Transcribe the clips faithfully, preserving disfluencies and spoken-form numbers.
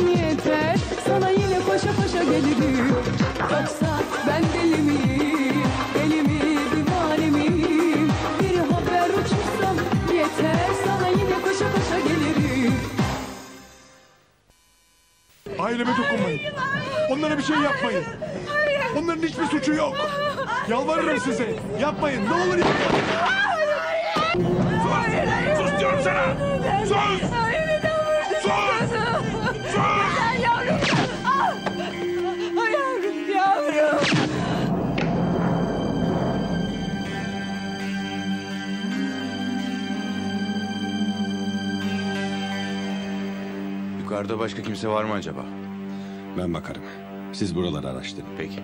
konuşsam yeter. Sana yine koşa koşa gelirim. Yoksa ben deli miyim, deli mi, divane miyim? Bir haber uçursam yeter. Sana yine koşa koşa gelirim. Aileme dokunmayın. Onlara bir şey yapmayın. Onların hiçbir suçu yok. Yalvarırım size. Yapmayın. Ne olur yapmayın. Sus! Sus diyorum sana! Sus! Sus! Sus! Yavrum! Ah! Yavrum, yavrum! Yukarıda başka kimse var mı acaba? Ben bakarım. Siz buraları araştırın. Peki.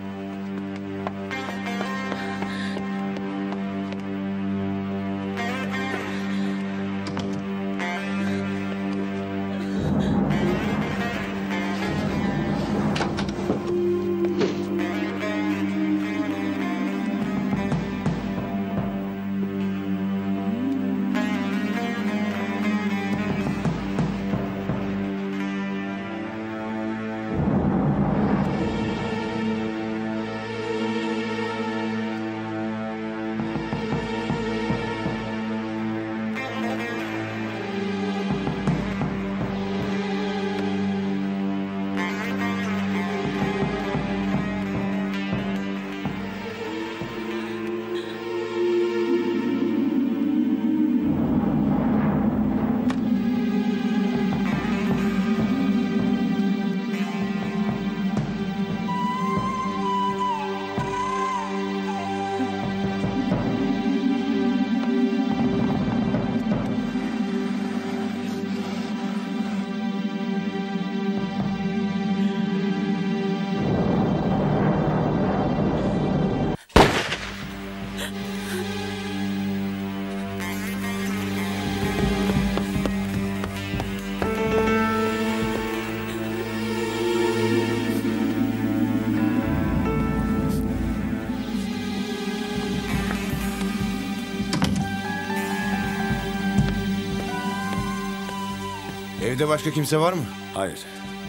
Evde başka kimse var mı? Hayır.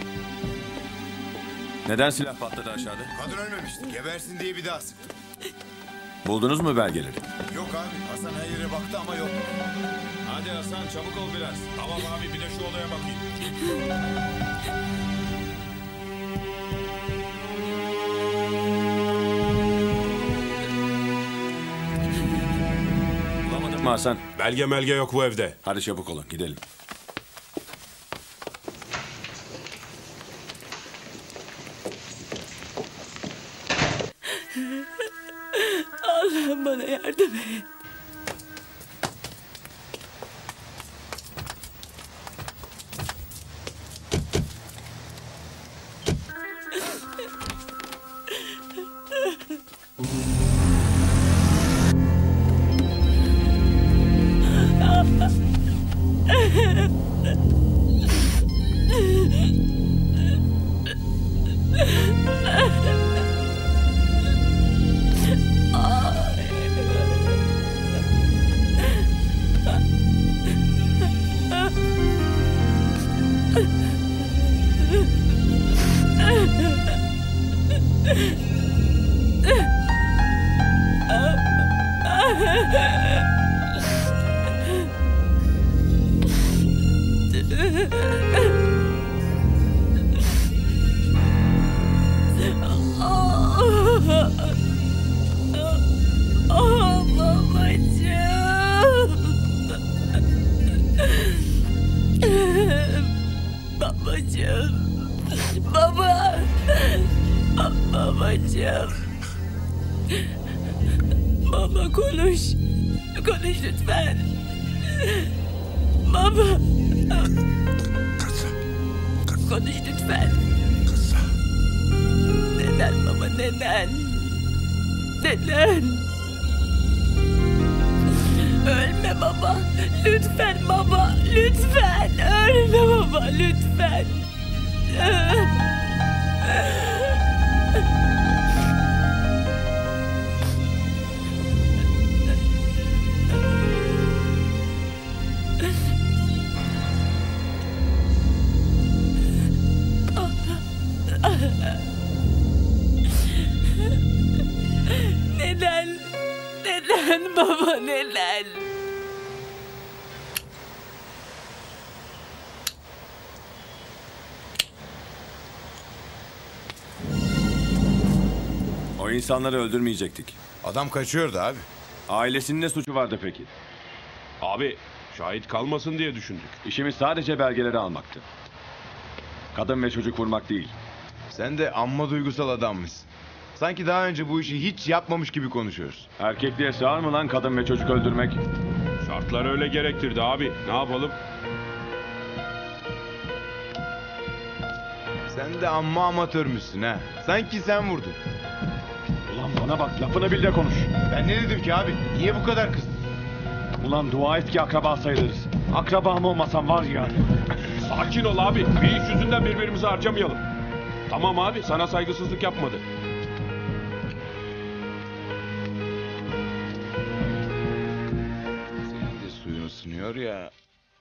Neden silah patladı aşağıda? Kadın ölmemişti. Gebersin diye bir daha sıktım. Buldunuz mu belgeleri? Yok abi. Hasan her yere baktı ama yok. Hadi Hasan çabuk ol biraz. Tamam abi bir de şu olaya bakayım. Bulamadın mı Hasan? Belge melge yok bu evde. Hadi çabuk olun gidelim. Allah'ım bana yardım et. Babacığım. Baba konuş. Konuş lütfen. Baba. Konuş lütfen. Neden baba, neden? Neden? Ölme baba. Lütfen baba. Lütfen. Ölme baba. Lütfen. Neden? Neden baba, neden? O insanları öldürmeyecektik. Adam kaçıyordu abi. Ailesinin ne suçu vardı peki? Abi şahit kalmasın diye düşündük. İşimiz sadece belgeleri almaktı. Kadın ve çocuk vurmak değil. Sen de amma duygusal adammışsın. Sanki daha önce bu işi hiç yapmamış gibi konuşuyoruz. Erkekliğe sığar mı lan kadın ve çocuk öldürmek? Şartlar öyle gerektirdi abi. Ne yapalım? Sen de amma amatörmüşsün ha. Sanki sen vurdun. Ulan bana bak, lafını bil de konuş. Ben ne dedim ki abi? Niye bu kadar kızdın? Ulan dua et ki akraba sayılırız. Akrabam olmasam var ya. Sakin ol abi. Bir iş yüzünden birbirimizi harcamayalım. Tamam abi, sana saygısızlık yapmadı. Senin de suyun ısınıyor ya.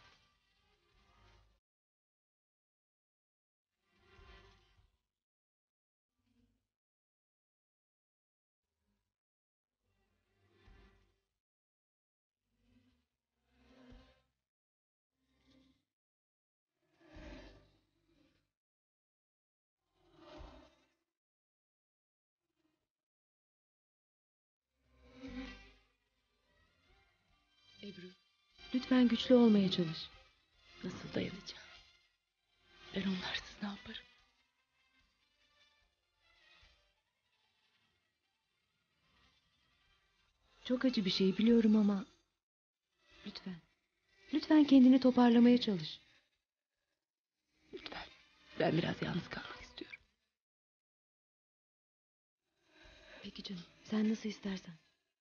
Ebru, lütfen güçlü olmaya çalış. Nasıl dayanacağım? Ben onlarsız ne yaparım? Çok acı bir şey biliyorum ama... Lütfen, lütfen kendini toparlamaya çalış. Lütfen, ben biraz yalnız kalmak istiyorum. Peki canım, sen nasıl istersen.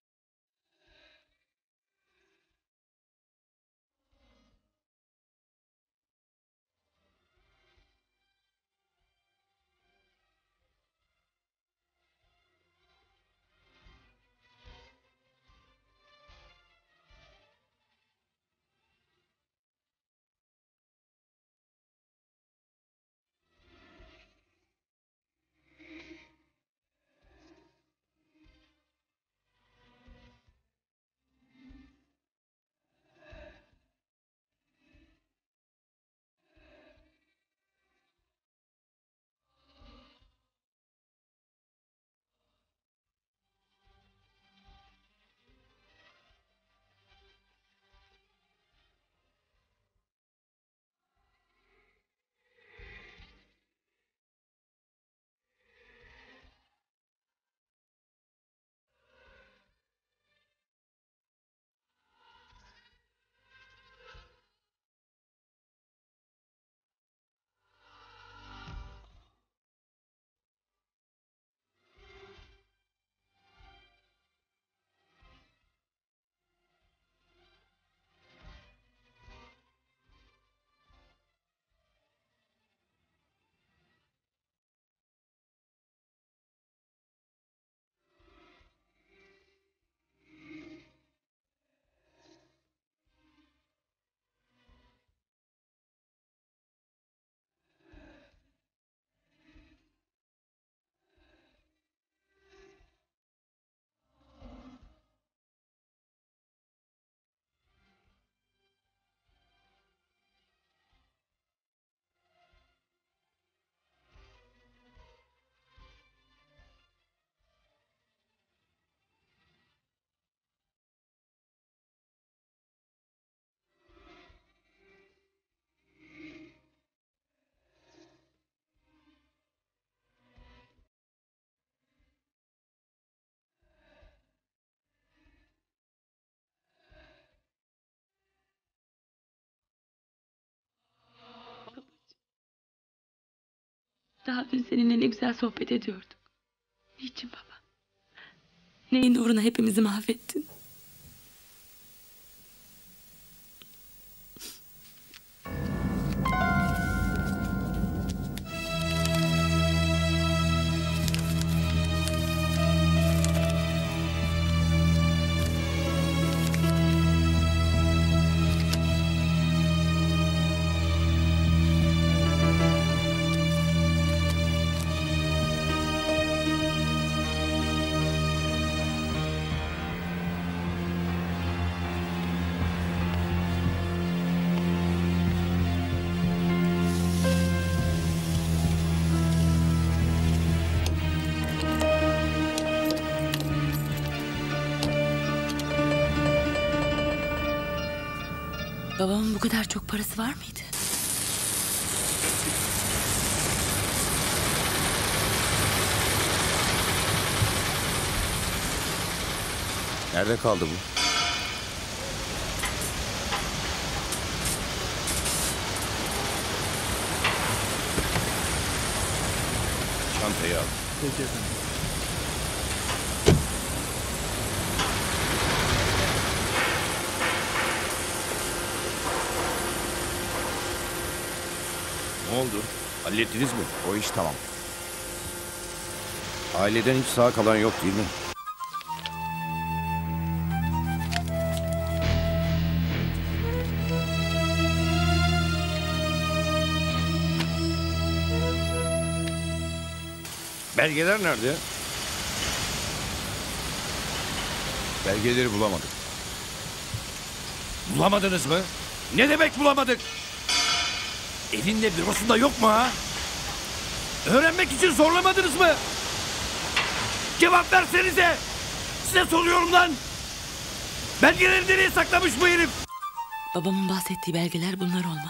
Daha dün seninle ne güzel sohbet ediyorduk. Niçin baba? Neyin uğruna hepimizi mahvettin? Babamın bu kadar çok parası var mıydı? Nerede kaldı bu? Çantayı al. Peki efendim. Ne oldu? Hallettiniz mi? O iş tamam. Aileden hiç sağ kalan yok değil mi? Belgeler nerede? Belgeleri bulamadık. Bulamadınız mı? Ne demek bulamadık? Elinde bürosunda yok mu ha? Öğrenmek için zorlamadınız mı? Cevap versenize! Size soruyorum lan! Belgeleri nereye saklamış bu herif? Babamın bahsettiği belgeler bunlar olmalı.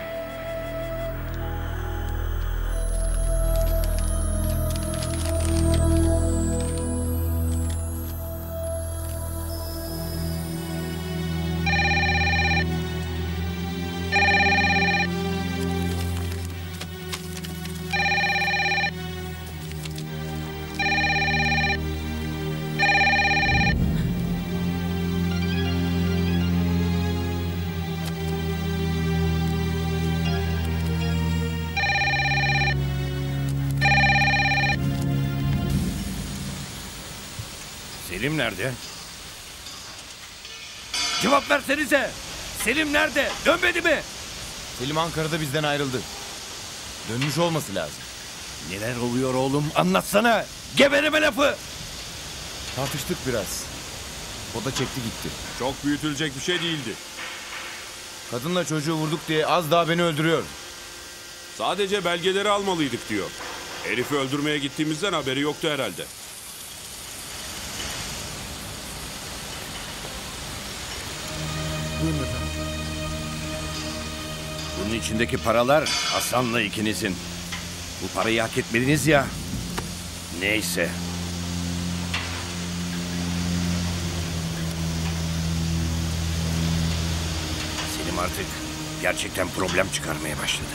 Selim nerede? Cevap versenize! Selim nerede? Dönmedi mi? Selim Ankara'da bizden ayrıldı. Dönmüş olması lazım. Neler oluyor oğlum? Anlatsana! Gebereme lafı! Tartıştık biraz. O da çekti gitti. Çok büyütülecek bir şey değildi. Kadınla çocuğu vurduk diye az daha beni öldürüyor. Sadece belgeleri almalıydık diyor. Herifi öldürmeye gittiğimizden haberi yoktu herhalde. Buyurun efendim. Bunun içindeki paralar Hasan'la ikinizin. Bu parayı hak etmediniz ya. Neyse. Selim artık gerçekten problem çıkarmaya başladı.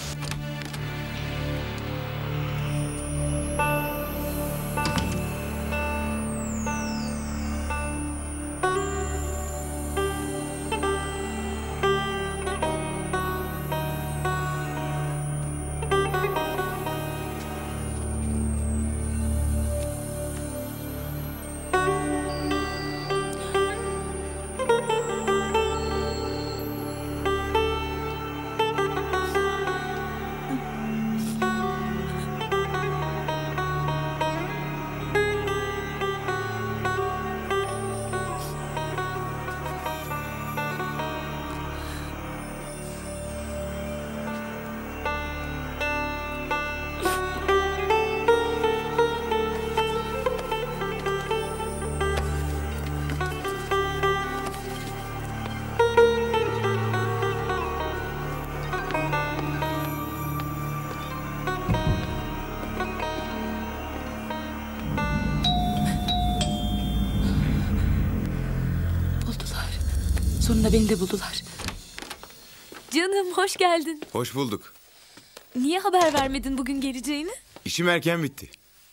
Buldular. Sonunda beni de buldular. Canım hoş geldin. Hoş bulduk. Niye haber vermedin bugün geleceğini? İşim erken bitti.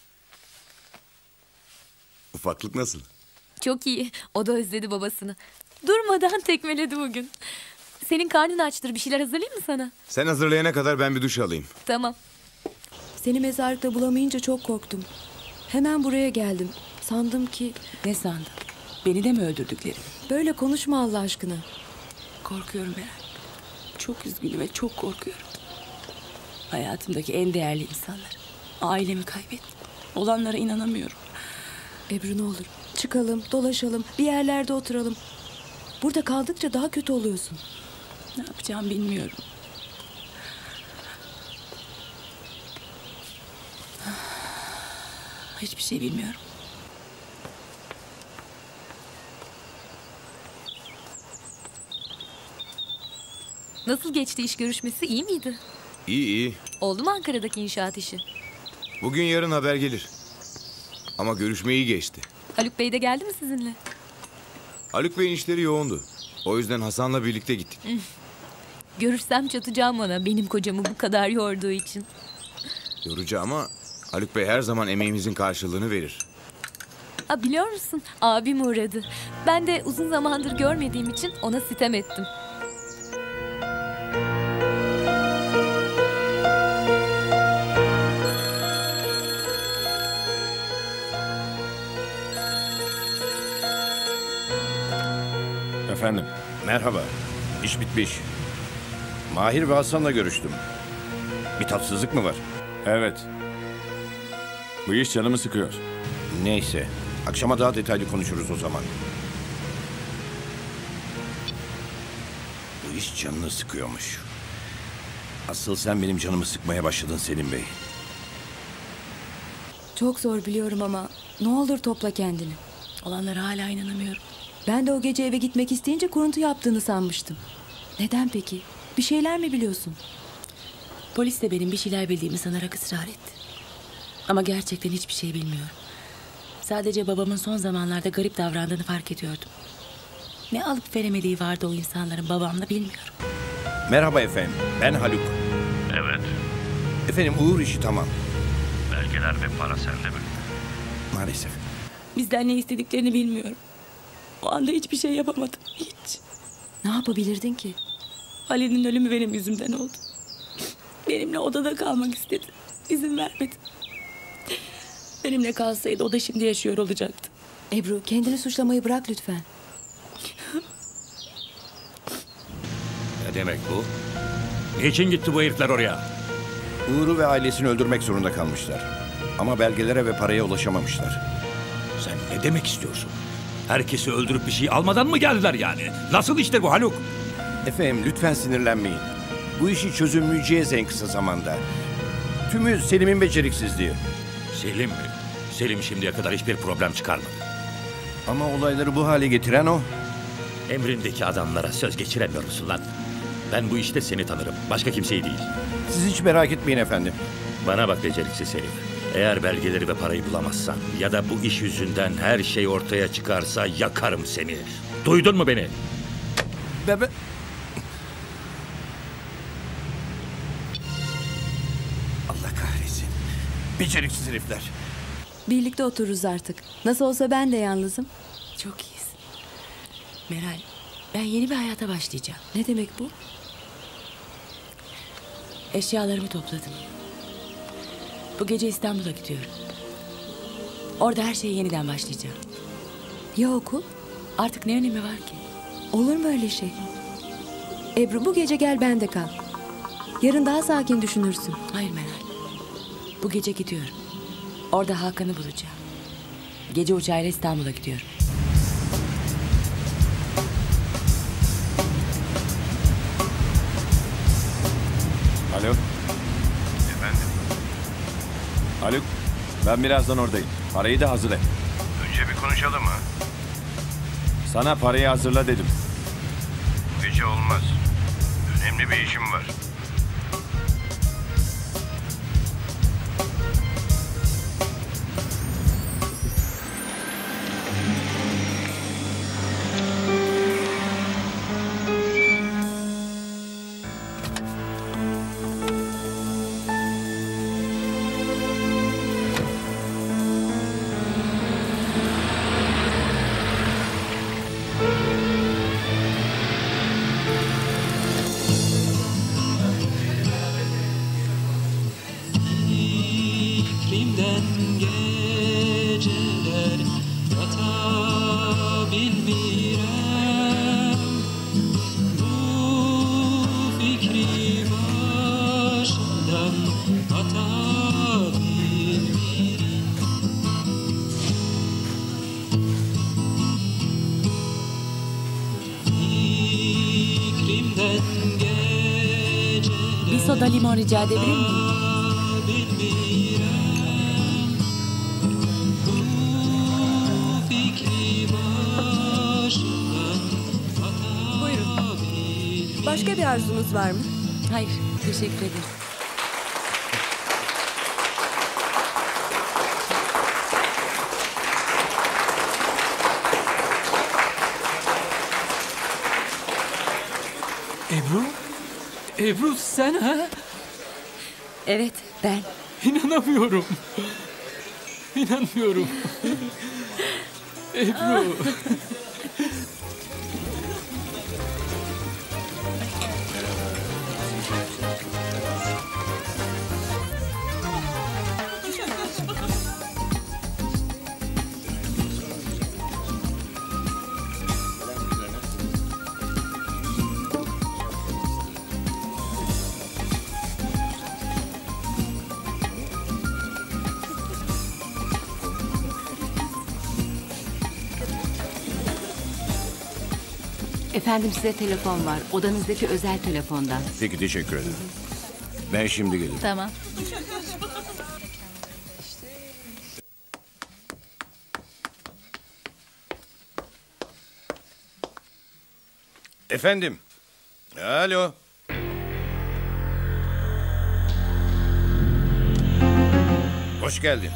Ufaklık nasıl? Çok iyi. O da özledi babasını. Durmadan tekmeledi bugün. Senin karnın açtır. Bir şeyler hazırlayayım mı sana? Sen hazırlayana kadar ben bir duş alayım. Tamam. Seni mezarlıkta bulamayınca çok korktum. Hemen buraya geldim. Sandım ki... Ne sandın? Beni de mi öldürdükleri? Böyle konuşma Allah aşkına. Korkuyorum Meral. Çok üzgünüm ve çok korkuyorum. Hayatımdaki en değerli insanlar. Ailemi kaybettim. Olanlara inanamıyorum. Ebru ne olur çıkalım, dolaşalım, bir yerlerde oturalım. Burada kaldıkça daha kötü oluyorsun. Ne yapacağımı bilmiyorum. Hiçbir şey bilmiyorum. Nasıl geçti iş görüşmesi, iyi miydi? İyi iyi. Oldu mu Ankara'daki inşaat işi? Bugün yarın haber gelir. Ama görüşme iyi geçti. Haluk Bey de geldi mi sizinle? Haluk Bey'in işleri yoğundu. O yüzden Hasan'la birlikte gittik. Görürsem çatacağım ona, benim kocamı bu kadar yorduğu için. Yorucu ama Haluk Bey her zaman emeğimizin karşılığını verir. Ha, biliyor musun? Abim uğradı. Ben de uzun zamandır görmediğim için ona sitem ettim. Efendim, merhaba. İş bitmiş. Mahir ve Hasan'la görüştüm. Bir tatsızlık mı var? Evet. Bu iş canımı sıkıyor. Neyse, akşama daha detaylı konuşuruz o zaman. Bu iş canını sıkıyormuş. Asıl sen benim canımı sıkmaya başladın Selim Bey. Çok zor biliyorum ama ne olur topla kendini. Olanlara hala inanamıyorum. Ben de o gece eve gitmek isteyince kuruntu yaptığını sanmıştım. Neden peki? Bir şeyler mi biliyorsun? Polis de benim bir şeyler bildiğimi sanarak ısrar etti. Ama gerçekten hiçbir şey bilmiyorum. Sadece babamın son zamanlarda garip davrandığını fark ediyordum. Ne alıp veremediği vardı o insanların babamla bilmiyorum. Merhaba efendim, ben Haluk. Evet. Efendim Uğur işi tamam. Belgeler ve para sende mi? Maalesef. Bizden ne istediklerini bilmiyorum. O anda hiçbir şey yapamadım. Hiç. Ne yapabilirdin ki? Halil'in ölümü benim yüzümden oldu. Benimle odada kalmak istedi. İzin vermedi. Benimle kalsaydı o da şimdi yaşıyor olacaktı. Ebru, kendini suçlamayı bırak lütfen. Ne demek bu? Niçin gitti bu herifler oraya? Uğur'u ve ailesini öldürmek zorunda kalmışlar. Ama belgelere ve paraya ulaşamamışlar. Sen ne demek istiyorsun? Herkesi öldürüp bir şey almadan mı geldiler yani? Nasıl iştir bu Haluk? Efendim lütfen sinirlenmeyin. Bu işi çözülmeyeceğiz en kısa zamanda. Tümü Selim'in beceriksizliği. Selim mi? Selim şimdiye kadar hiçbir problem çıkarmadı. Ama olayları bu hale getiren o. Emrindeki adamlara söz geçiremiyor musun lan? Ben bu işte seni tanırım. Başka kimseyi değil. Siz hiç merak etmeyin efendim. Bana bak beceriksiz Selim. Eğer belgeleri ve parayı bulamazsan ya da bu iş yüzünden her şey ortaya çıkarsa yakarım seni. Duydun mu beni? Bebe... Allah kahretsin. Beceriksiz herifler. Birlikte otururuz artık. Nasıl olsa ben de yalnızım. Çok iyisin. Meral, ben yeni bir hayata başlayacağım. Ne demek bu? Eşyalarımı topladım. Bu gece İstanbul'a gidiyorum. Orada her şeye yeniden başlayacağım. Ya okul? Artık ne önemi var ki? Olur mu öyle şey? Ebru, bu gece gel bende kal. Yarın daha sakin düşünürsün. Hayır Meral. Bu gece gidiyorum. Orada Hakan'ı bulacağım. Gece uçağıyla İstanbul'a gidiyorum. Alo. Efendim? Haluk, ben birazdan oradayım. Parayı da hazır et. Önce bir konuşalım mı? Sana parayı hazırla dedim. Bu gece olmaz. Önemli bir işim var. İklimden geceler yatabilmirem. Bu fikri başımdan atabilmirem. İklimden geceler Bir soda limon rica edebilir miyim? Buyurun. Baş Başka bir arzunuz var mı? Hayır, teşekkür ederim. Ebru? Ebru sen ha? Evet, ben. İnanamıyorum. İnanmıyorum. Ebru. Efendim size telefon var. Odanızdaki özel telefondan. Peki teşekkür ederim. Ben şimdi gelirim. Tamam. Efendim. Alo. Hoş geldin.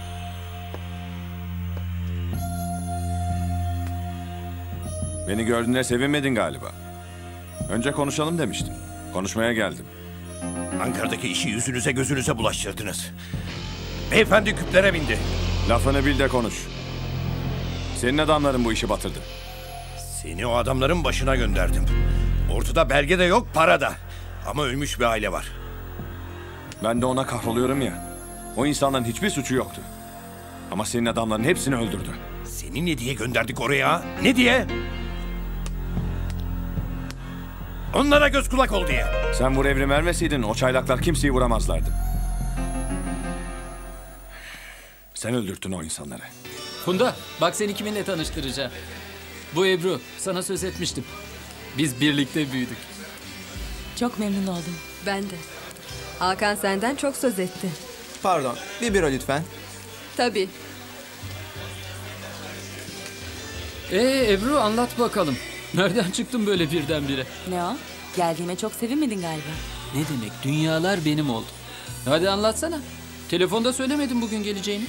Beni gördüğünde sevinmedin galiba. Önce konuşalım demiştim. Konuşmaya geldim. Ankara'daki işi yüzünüze gözünüze bulaştırdınız. Beyefendi küplere bindi. Lafını bil de konuş. Senin adamların bu işi batırdı. Seni o adamların başına gönderdim. Ortada belge de yok, para da. Ama ölmüş bir aile var. Ben de ona kahroluyorum ya. O insanların hiçbir suçu yoktu. Ama senin adamların hepsini öldürdü. Seni ne diye gönderdik oraya? Ne diye? Onlara göz kulak ol diye. Sen vur evrim vermeseydin o çaylaklar kimseyi vuramazlardı. Sen öldürttün o insanları. Funda bak seni kiminle tanıştıracağım. Bu Ebru, sana söz etmiştim. Biz birlikte büyüdük. Çok memnun oldum. Ben de. Hakan senden çok söz etti. Pardon, bir bira lütfen. Tabii. Ee Ebru anlat bakalım. Nereden çıktın böyle birdenbire? Ne o? Geldiğime çok sevinmedin galiba. Ne demek? Dünyalar benim oldu. Hadi anlatsana. Telefonda söylemedin bugün geleceğini.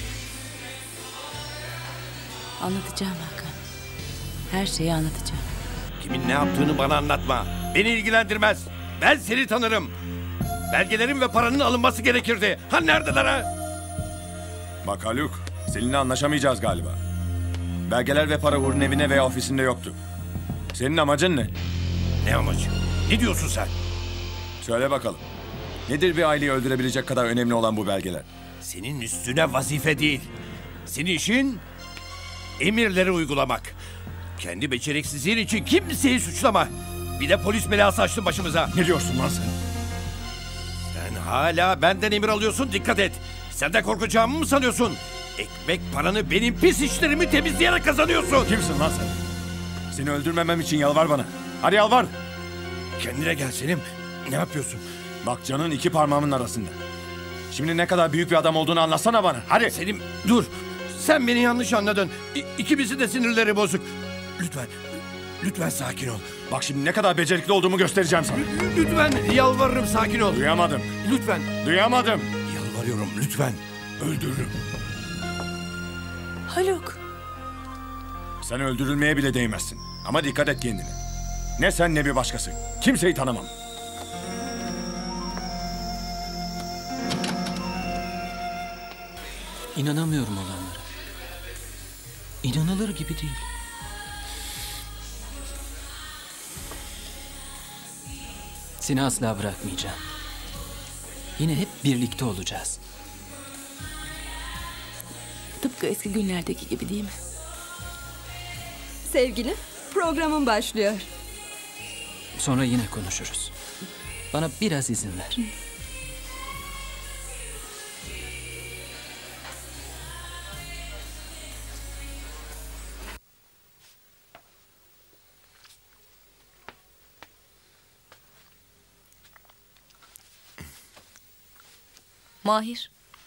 Anlatacağım Hakan. Her şeyi anlatacağım. Kimin ne yaptığını bana anlatma. Beni ilgilendirmez. Ben seni tanırım. Belgelerin ve paranın alınması gerekirdi. Ha neredeler ha? Bak Haluk, seninle anlaşamayacağız galiba. Belgeler ve para Uğur'un evine veya ofisinde yoktu. Senin amacın ne? Ne amacı? Ne diyorsun sen? Söyle bakalım. Nedir bir aileyi öldürebilecek kadar önemli olan bu belgeler? Senin üstüne vazife değil. Senin işin emirleri uygulamak. Kendi beceriksizliğin için kimseyi suçlama. Bir de polis belası açtın başımıza. Ne diyorsun lan sen? Sen hala benden emir alıyorsun, dikkat et. Sen de korkacağımı mı sanıyorsun? Ekmek paranı benim pis işlerimi temizleyerek kazanıyorsun. Kimsin lan sen? Seni öldürmemem için yalvar bana. Hadi yalvar. Kendine gel Selim. Ne yapıyorsun? Bak canın iki parmağımın arasında. Şimdi ne kadar büyük bir adam olduğunu anlatsana bana. Hadi. Selim dur. Sen beni yanlış anladın. İ- ikimizin de sinirleri bozuk. Lütfen. Lütfen sakin ol. Bak şimdi ne kadar becerikli olduğumu göstereceğim sana. Lütfen yalvarırım, sakin ol. Duyamadım. Lütfen. Duyamadım. Yalvarıyorum lütfen. Öldürürüm. Haluk. Sen öldürülmeye bile değmezsin. Ama dikkat et kendine. Ne sen ne bir başkası. Kimseyi tanımam. İnanamıyorum olanlara. İnanılır gibi değil. Seni asla bırakmayacağım. Yine hep birlikte olacağız. Tıpkı eski günlerdeki gibi değil mi? Sevgilim, programın başlıyor. Sonra yine konuşuruz. Bana biraz izin ver. Mahir.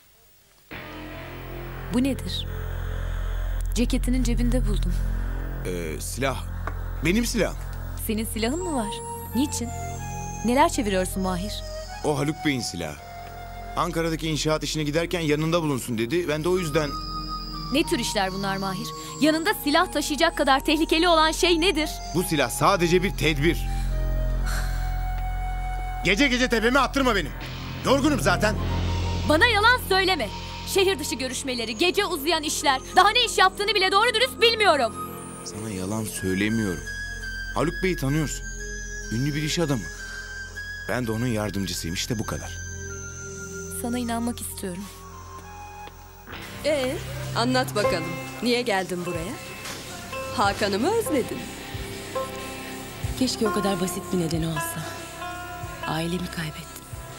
Bu nedir? Ceketinin cebinde buldum. Ee, silah. Benim silahım. Senin silahın mı var? Niçin? Neler çeviriyorsun Mahir? O Haluk Bey'in silahı. Ankara'daki inşaat işine giderken yanında bulunsun dedi. Ben de o yüzden... Ne tür işler bunlar Mahir? Yanında silah taşıyacak kadar tehlikeli olan şey nedir? Bu silah sadece bir tedbir. Gece gece tepeme attırma benim. Yorgunum zaten. Bana yalan söyleme. Şehir dışı görüşmeleri, gece uzayan işler. Daha ne iş yaptığını bile doğru dürüst bilmiyorum. Sana yalan söylemiyorum. Haluk Bey'i tanıyorsun. Ünlü bir iş adamı. Ben de onun yardımcısıyım, işte bu kadar. Sana inanmak istiyorum. Ee, anlat bakalım. Niye geldin buraya? Hakan'ı mı özledin? Keşke o kadar basit bir nedeni olsa. Ailemi kaybettim.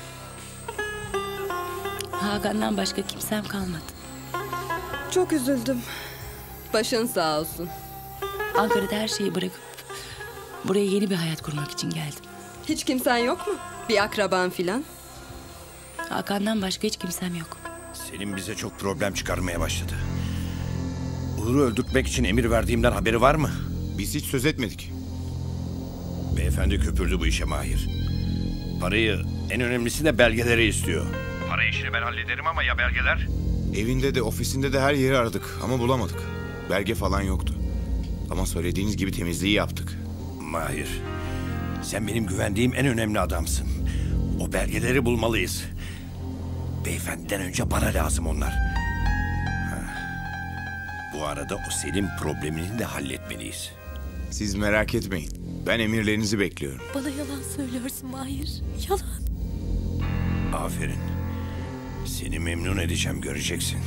Hakan'dan başka kimsem kalmadı. Çok üzüldüm. Başın sağ olsun. Ankara'da her şeyi bırakıp buraya yeni bir hayat kurmak için geldim. Hiç kimsen yok mu? Bir akraban filan? Hakan'dan başka hiç kimsem yok. Selim bize çok problem çıkarmaya başladı. Uğur'u öldürtmek için emir verdiğimden haberi var mı? Biz hiç söz etmedik. Beyefendi köpürdü bu işe Mahir. Parayı, en önemlisi de belgeleri istiyor. Para işini ben hallederim ama ya belgeler? Evinde de ofisinde de her yeri aradık ama bulamadık. Belge falan yoktu. Ama söylediğiniz gibi temizliği yaptık. Mahir, sen benim güvendiğim en önemli adamsın. O belgeleri bulmalıyız. Beyefendiden önce para lazım onlar. Ha. Bu arada o Selim problemini de halletmeliyiz. Siz merak etmeyin. Ben emirlerinizi bekliyorum. Bana yalan söylüyorsun Mahir. Yalan. Aferin. Seni memnun edeceğim, göreceksin.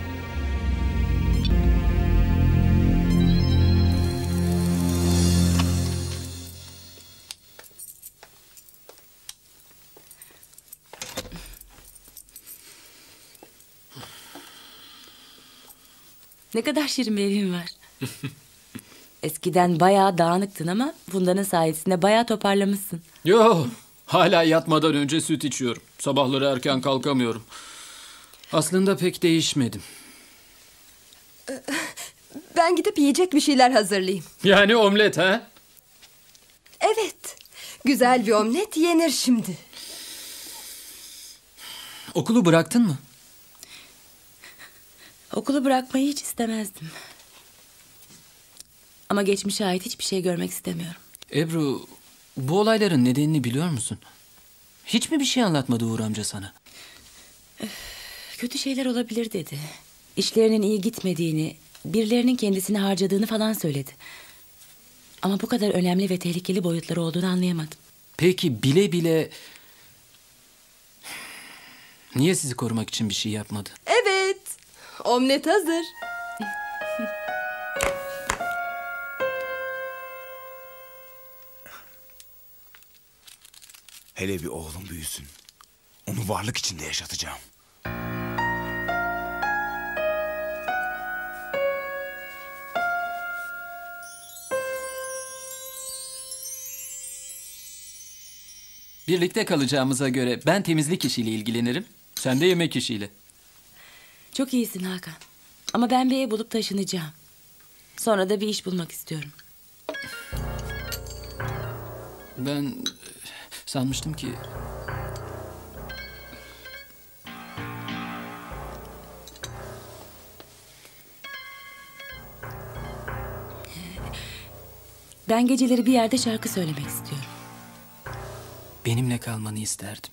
Ne kadar şirin bir evin var. Eskiden bayağı dağınıktın ama bunların sayesinde bayağı toparlamışsın. Yo, hala yatmadan önce süt içiyorum. Sabahları erken kalkamıyorum. Aslında pek değişmedim. Ben gidip yiyecek bir şeyler hazırlayayım. Yani omlet ha? Evet. Güzel bir omlet yenir şimdi. Okulu bıraktın mı? Okulu bırakmayı hiç istemezdim. Ama geçmişe ait hiçbir şey görmek istemiyorum. Ebru, bu olayların nedenini biliyor musun? Hiç mi bir şey anlatmadı Uğur amca sana? Öf, kötü şeyler olabilir dedi. İşlerinin iyi gitmediğini, birilerinin kendisini harcadığını falan söyledi. Ama bu kadar önemli ve tehlikeli boyutları olduğunu anlayamadım. Peki bile bile... niye sizi korumak için bir şey yapmadı? Evet. Omlet hazır. Hele bir oğlum büyüsün. Onu varlık içinde yaşatacağım. Birlikte kalacağımıza göre ben temizlik işiyle ilgilenirim. Sen de yemek işiyle. Çok iyisin Hakan. Ama ben bir ev bulup taşınacağım. Sonra da bir iş bulmak istiyorum. Ben sanmıştım ki... Ben geceleri bir yerde şarkı söylemek istiyorum. benimle kalmanı isterdim.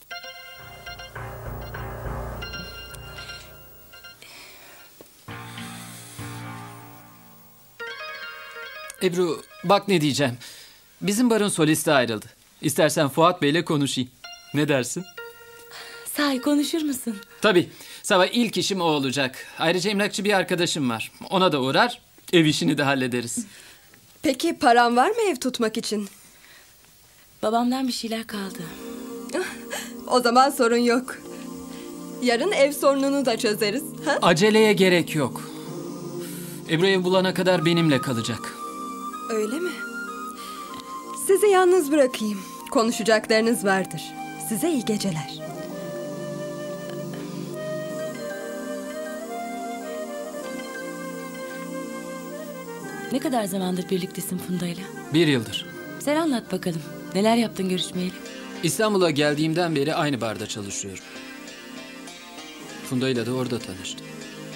Ebru, bak ne diyeceğim. Bizim barın solisti ayrıldı. İstersen Fuat Bey'le konuşayım. Ne dersin? Sahi konuşur musun? Tabii. Sabah ilk işim o olacak. Ayrıca emlakçı bir arkadaşım var. Ona da uğrar, ev işini de hallederiz. Peki paran var mı ev tutmak için? Babamdan bir şeyler kaldı. O zaman sorun yok. Yarın ev sorununu da çözeriz. Ha? Aceleye gerek yok. Ebru ev bulana kadar benimle kalacak. Öyle mi? Sizi yalnız bırakayım. Konuşacaklarınız vardır. Size iyi geceler. Ne kadar zamandır birliktesin Funda'yla? Bir yıldır. Sen anlat bakalım. Neler yaptın görüşmeyeli? İstanbul'a geldiğimden beri aynı barda çalışıyorum. Funda'yla da orada tanıştım.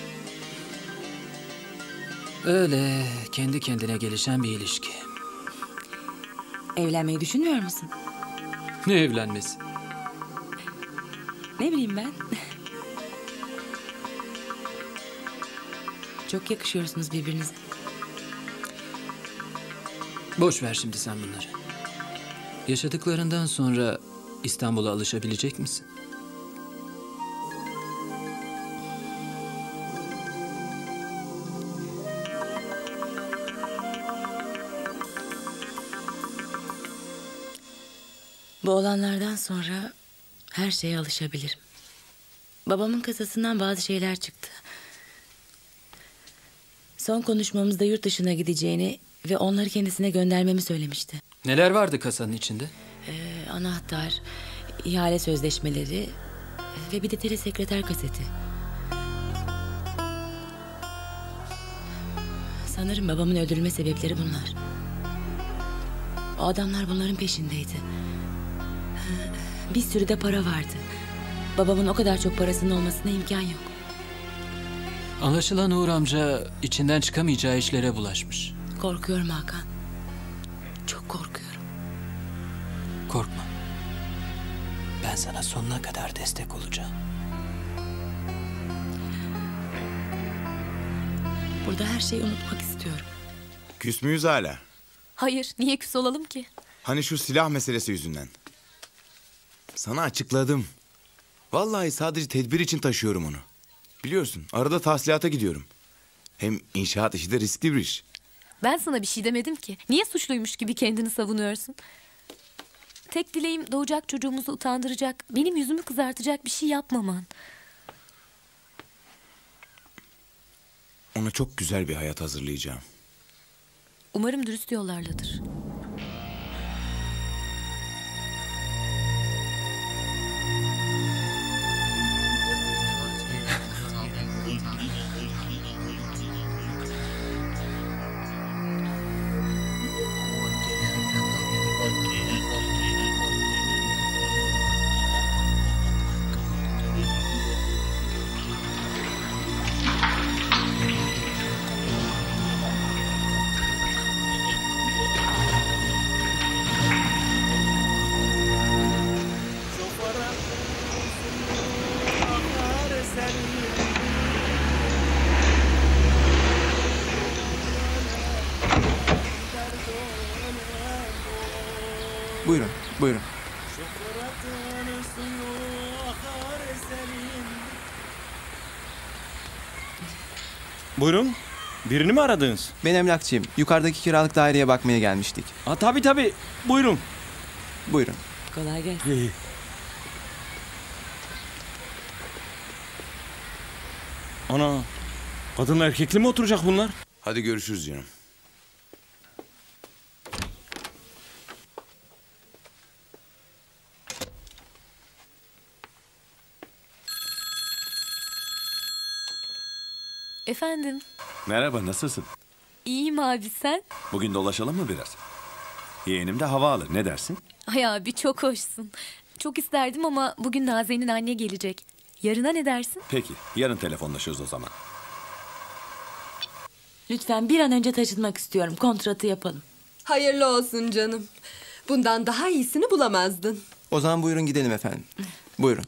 Öyle kendi kendine gelişen bir ilişki. Evlenmeyi düşünmüyor musun? Ne evlenmesi? Ne bileyim ben. Çok yakışıyorsunuz birbirinize. Boş ver şimdi sen bunları. Yaşadıklarından sonra İstanbul'a alışabilecek misin? Bu olanlardan sonra her şeye alışabilirim. Babamın kasasından bazı şeyler çıktı. Son konuşmamızda yurt dışına gideceğini ve onları kendisine göndermemi söylemişti. Neler vardı kasanın içinde? Ee, anahtar, ihale sözleşmeleri ve bir de telesekreter kaseti. Sanırım babamın öldürülme sebepleri bunlar. O adamlar bunların peşindeydi. Bir sürü de para vardı. Babamın o kadar çok parasının olmasına imkan yok. Anlaşılan Uğur amca içinden çıkamayacağı işlere bulaşmış. Korkuyorum Hakan. Çok korkuyorum. Korkma. Ben sana sonuna kadar destek olacağım. Burada her şeyi unutmak istiyorum. Küs müyüz hala? Hayır, niye küs olalım ki? Hani şu silah meselesi yüzünden. Sana açıkladım. Vallahi sadece tedbir için taşıyorum onu. Biliyorsun arada tahsilata gidiyorum. Hem inşaat işi de riskli bir iş. Ben sana bir şey demedim ki. Niye suçluymuş gibi kendini savunuyorsun? Tek dileğim doğacak çocuğumuzu utandıracak, benim yüzümü kızartacak bir şey yapmaman. Ona çok güzel bir hayat hazırlayacağım. Umarım dürüst yollarladır. Buyurun, buyurun. Buyurun. Birini mi aradınız? Ben emlakçıyım. Yukarıdaki kiralık daireye bakmaya gelmiştik. Ha, tabii tabii. Buyurun. Buyurun. Kolay gelsin. Ana. Kadınla erkekli mi oturacak bunlar? Hadi görüşürüz canım. Efendim? Merhaba, nasılsın? İyiyim abi, sen? Bugün dolaşalım mı biraz? Yeğenim de hava alır, ne dersin? Ay abi çok hoşsun. Çok isterdim ama bugün Naze'nin anne gelecek. Yarına ne dersin? Peki, yarın telefonlaşırız o zaman. Lütfen bir an önce taşınmak istiyorum. Kontratı yapalım. Hayırlı olsun canım. Bundan daha iyisini bulamazdın. O zaman buyurun gidelim efendim. Buyurun.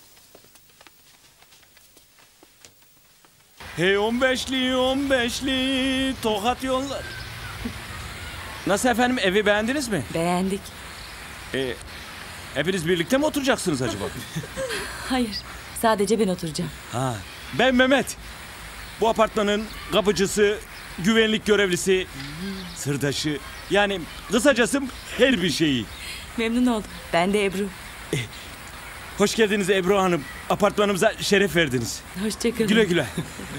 Hey on beşli on beşli Tokat yollar. Nasıl efendim, evi beğendiniz mi? Beğendik. Ee, hepiniz birlikte mi oturacaksınız acaba? Hayır, sadece ben oturacağım. Ha, ben Mehmet. Bu apartmanın kapıcısı, güvenlik görevlisi, sırdaşı, yani kısacası her bir şeyi. Memnun oldum. Ben de Ebru. Ee, hoş geldiniz Ebru Hanım. Apartmanımıza şeref verdiniz. Hoşçakalın. Güle güle.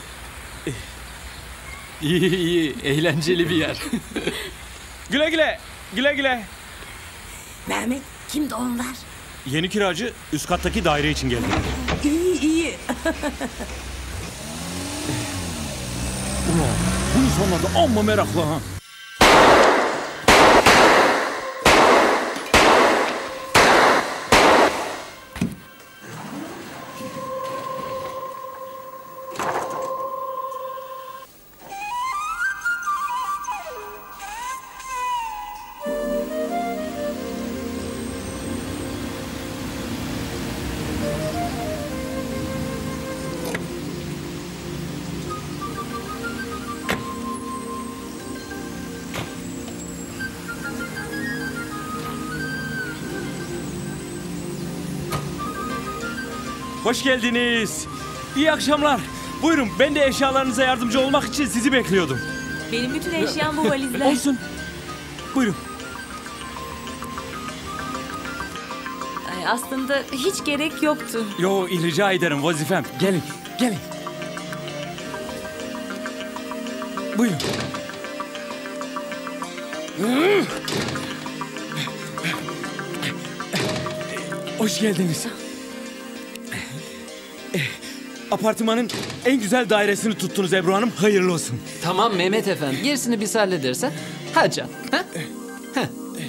İyi iyi, eğlenceli bir yer. Güle güle, güle güle. Mehmet, kimdi onlar? Yeni kiracı üst kattaki daire için geldi. İyi iyi. Ulan, bu insanlar da amma meraklı ha. Hoş geldiniz. İyi akşamlar. Buyurun, ben de eşyalarınıza yardımcı olmak için sizi bekliyordum. Benim bütün eşyam bu valizler. Olsun. Buyurun. Ay, aslında hiç gerek yoktu. Yo, rica ederim, vazifem. Gelin, gelin. Buyurun. Hoş geldiniz. Apartmanın en güzel dairesini tuttunuz Ebru Hanım. Hayırlı olsun. Tamam Mehmet Efendi. Gerisini biz hallederiz ha. Hadi canım. Ha? Ha.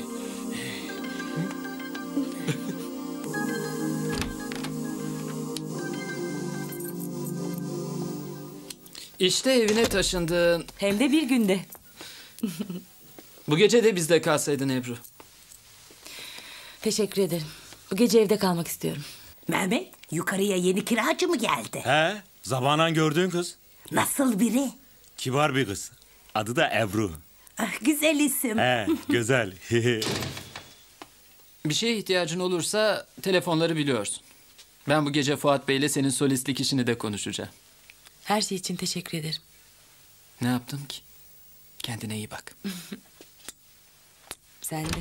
İşte evine taşındın. Hem de bir günde. Bu gece de bizde kalsaydın Ebru. Teşekkür ederim. Bu gece evde kalmak istiyorum. Mehmet, yukarıya yeni kiracı mı geldi? He, zabanan gördüğün kız. Nasıl biri? Kibar bir kız. Adı da Ebru. Ah, güzel isim. He, güzel. Bir şeye ihtiyacın olursa telefonları biliyorsun. Ben bu gece Fuat Bey'le senin solistlik işini de konuşacağım. Her şey için teşekkür ederim. Ne yaptım ki? Kendine iyi bak. Sen de.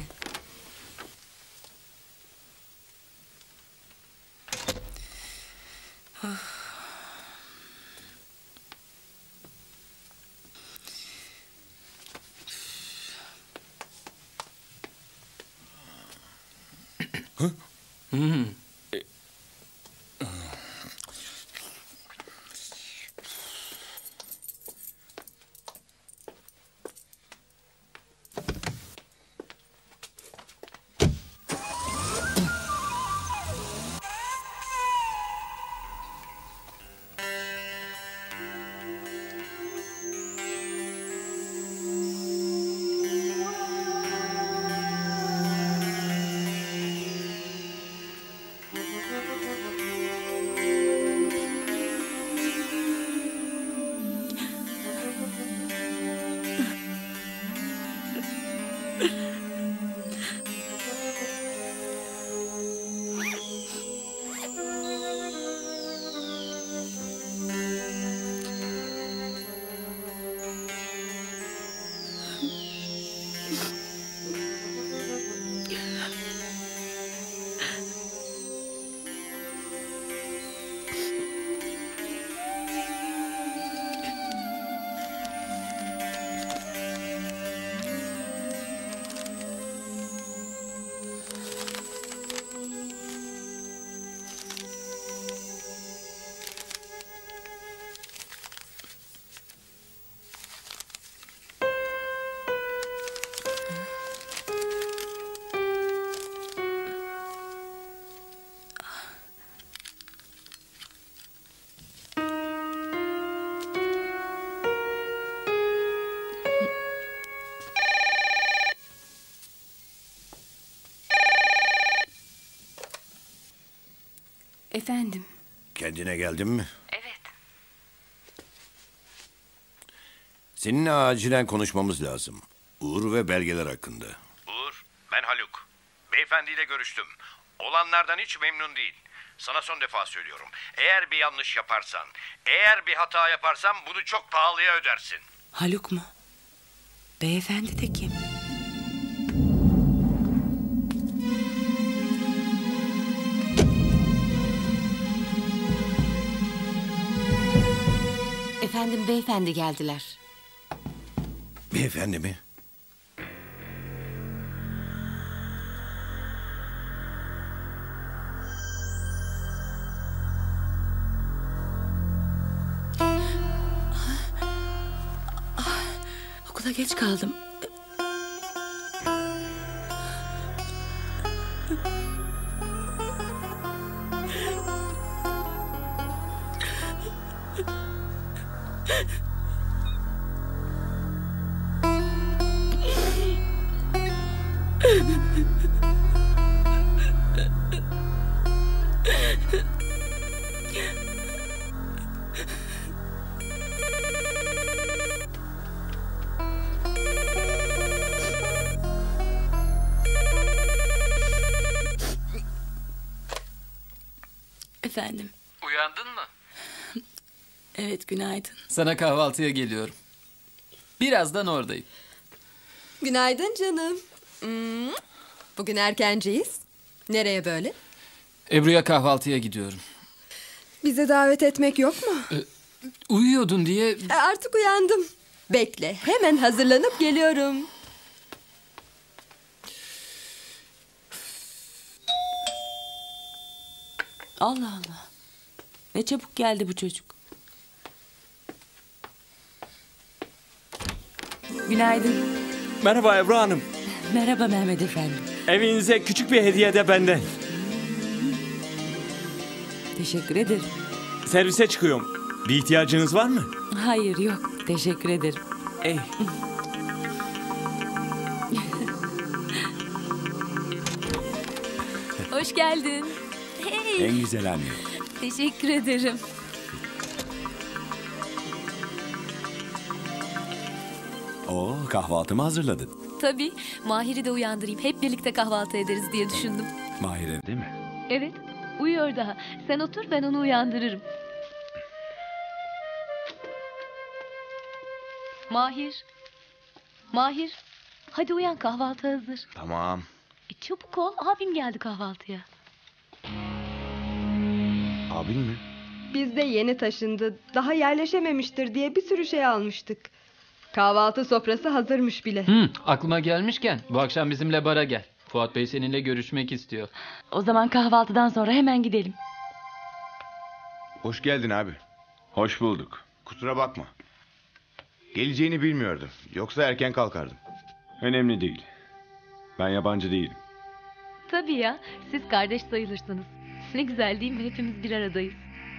Hı? Hmm. Efendim? Kendine geldin mi? Evet. Seninle acilen konuşmamız lazım. Uğur ve belgeler hakkında. Uğur, ben Haluk. Beyefendiyle görüştüm. Olanlardan hiç memnun değil. Sana son defa söylüyorum. Eğer bir yanlış yaparsan, eğer bir hata yaparsan bunu çok pahalıya ödersin. Haluk mu? Beyefendi de kim? Efendim, beyefendi geldiler. Beyefendi mi? Okula geç kaldım. Efendim. Uyandın mı? Evet, günaydın. Sana kahvaltıya geliyorum. Birazdan oradayım. Günaydın canım. Hmm. Bugün erkenciyiz. Nereye böyle? Ebru'ya kahvaltıya gidiyorum. Bize davet etmek yok mu? Ee, uyuyordun diye... E, artık uyandım. Bekle, hemen hazırlanıp geliyorum. Allah Allah. Ne çabuk geldi bu çocuk. Günaydın. Merhaba Ebru Hanım. Merhaba Mehmet Efendi. Evinize küçük bir hediye de benden. Teşekkür ederim. Servise çıkıyorum. Bir ihtiyacınız var mı? Hayır, yok. Teşekkür ederim. Ey. Hoş geldin. Hey. En güzel anne. Teşekkür ederim. Oo, kahvaltı mı hazırladın? Tabii. Mahir'i de uyandırayım. Hep birlikte kahvaltı ederiz diye düşündüm. Mahir evde mi? Evet. Uyuyor daha. Sen otur, ben onu uyandırırım. Mahir. Mahir. Hadi uyan, kahvaltı hazır. Tamam. E, çabuk ol. Abim geldi kahvaltıya. Abin mi? Biz de yeni taşındı. Daha yerleşememiştir diye bir sürü şey almıştık. Kahvaltı sofrası hazırmış bile. Hı, aklıma gelmişken bu akşam bizimle bara gel. Fuat Bey seninle görüşmek istiyor. O zaman kahvaltıdan sonra hemen gidelim. Hoş geldin abi. Hoş bulduk. Kusura bakma. Geleceğini bilmiyordum. Yoksa erken kalkardım. Önemli değil. Ben yabancı değilim. Tabii ya. Siz kardeş sayılırsınız. Ne güzel değil mi? Hepimiz bir aradayız.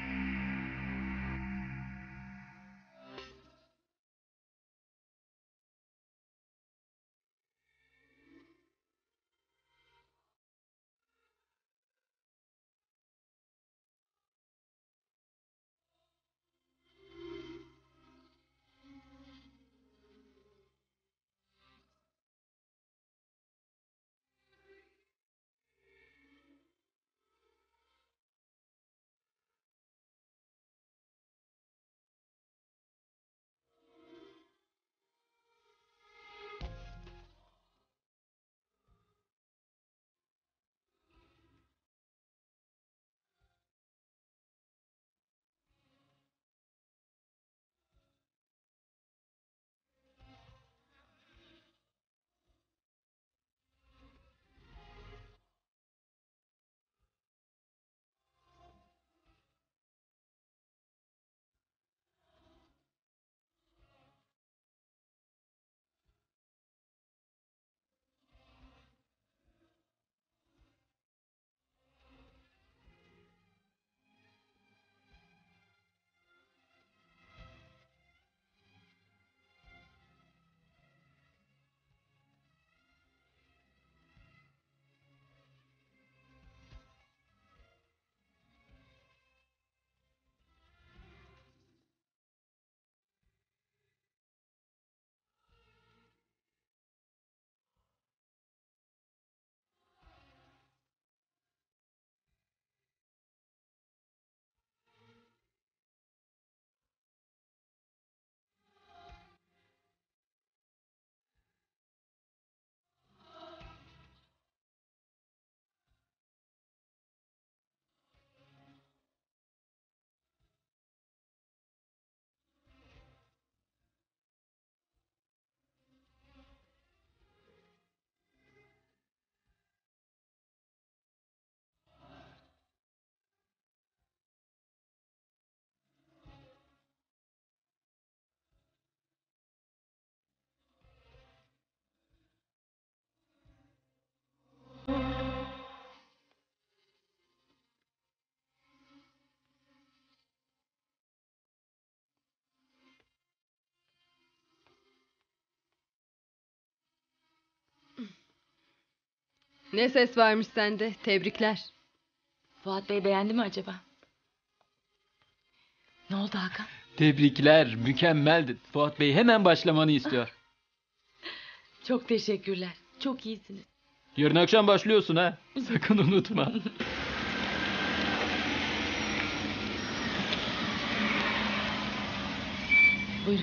Ne ses varmış sende. Tebrikler. Fuat Bey beğendi mi acaba? Ne oldu Hakan? Tebrikler, mükemmeldin. Fuat Bey hemen başlamanı istiyor. Çok teşekkürler. Çok iyisiniz. Yarın akşam başlıyorsun ha. Sakın unutma. Buyurun.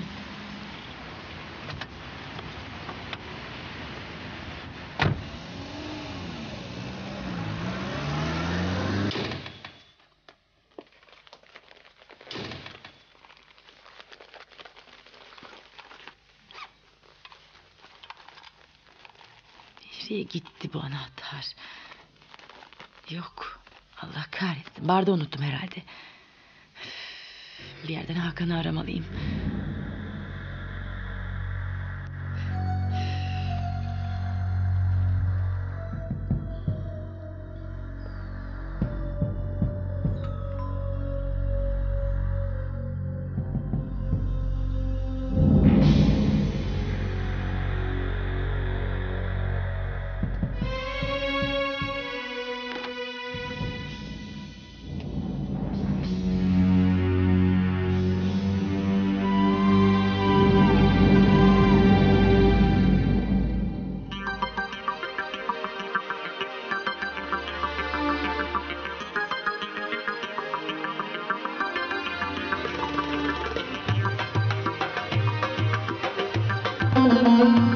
Nereye gitti bu anahtar? Yok. Allah kahretsin. Barda unuttum herhalde. Bir yerden Hakan'ı aramalıyım. Müzik